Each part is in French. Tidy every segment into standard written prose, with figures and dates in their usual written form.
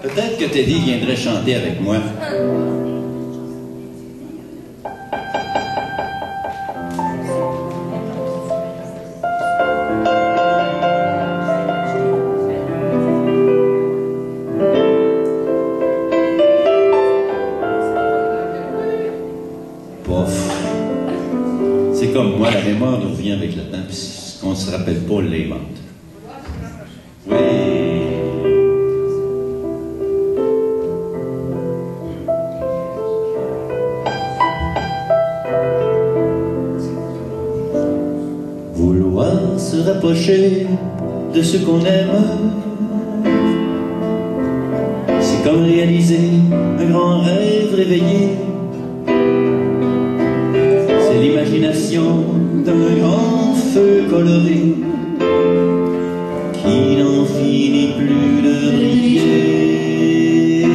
Peut-être que Teddy viendrait chanter avec moi. C'est comme moi, la mémoire nous revient avec le temps, puis ce qu'on ne se rappelle pas, on l'invente. Oui. Vouloir se rapprocher de ce qu'on aime, c'est comme réaliser un grand rêve réveillé. C'est l'imagination d'un grand feu coloré qui n'en finit plus de briller.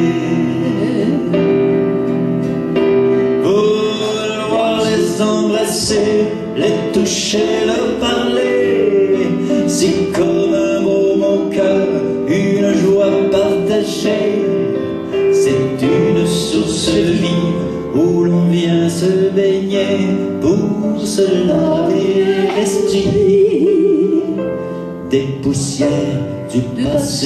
Vouloir les embrasser, les toucher, leur parler, c'est comme un mot au cœur, une joie partagée. C'est une source de vie où l'on vient se baigner pour se laver l'esprit des poussières du passé.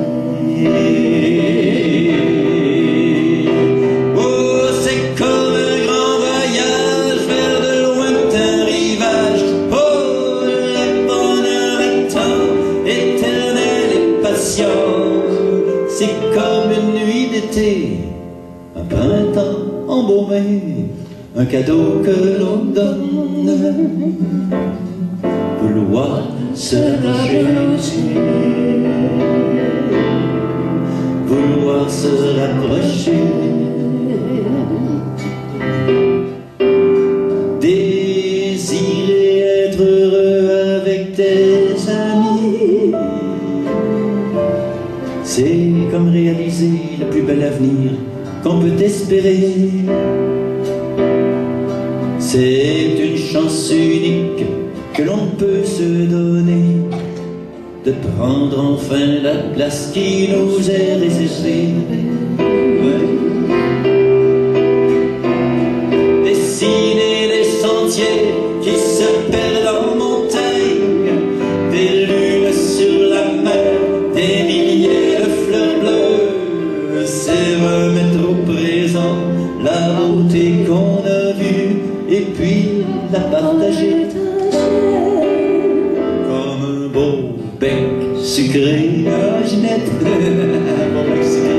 Oh, c'est comme un grand voyage vers de lointains rivages. Oh, le bonheur attend, éternel et patient. C'est comme une nuit d'été, un printemps embaumé, un cadeau que l'on donne. Vouloir se rapprocher, vouloir se rapprocher, désirer être heureux avec tes amis, c'est comme réaliser le plus bel avenir qu'on peut espérer. C'est une chance unique que l'on peut se donner, de prendre enfin la place qui nous est réservée. Dessiner des sentiers qui se perdent en montagne, des lunes sur la mer, des milliers de fleurs bleues. C'est remettre au présent la beauté qu'on a vue et puis la partager comme un beau bec sucré. Ah, Ginette, un beau bec sucré.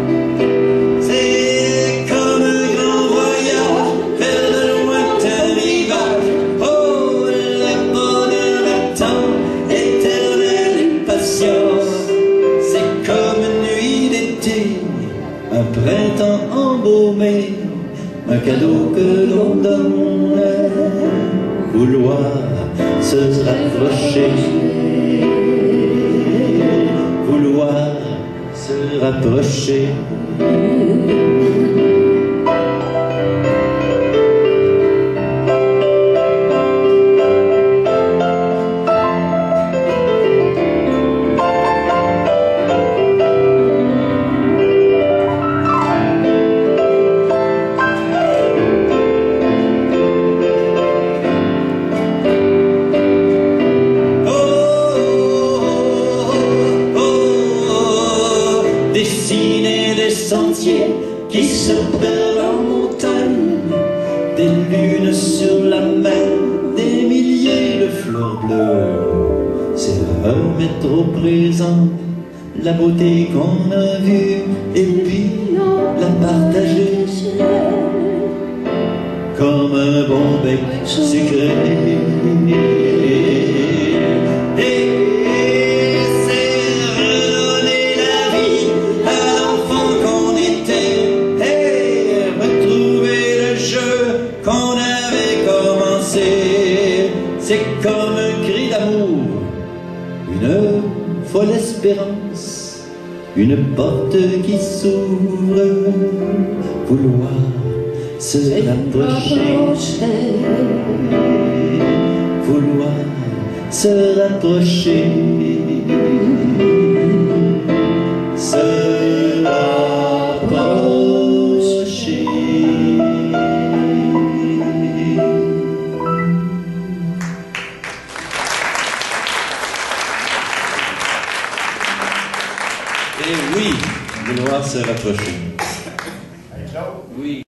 C'est comme un grand voyage vers de lointains rivages. Oh, le bonheur attend, éternel et patient. C'est comme une nuit d'été, un printemps embaumé, un cadeau que l'on donne. Vouloir se rapprocher, vouloir se rapprocher. Dessiner des sentiers qui se perdent en montagne, des lunes sur la mer, des milliers de fleurs bleues. C'est remettre au présent la beauté qu'on a vue et puis la partager comme un bon bec sucré. C'est comme un cri d'amour, une folle espérance, une porte qui s'ouvre. Vouloir se rapprocher, vouloir se rapprocher, se Et oui, Benoît s'est rapproché. Oui.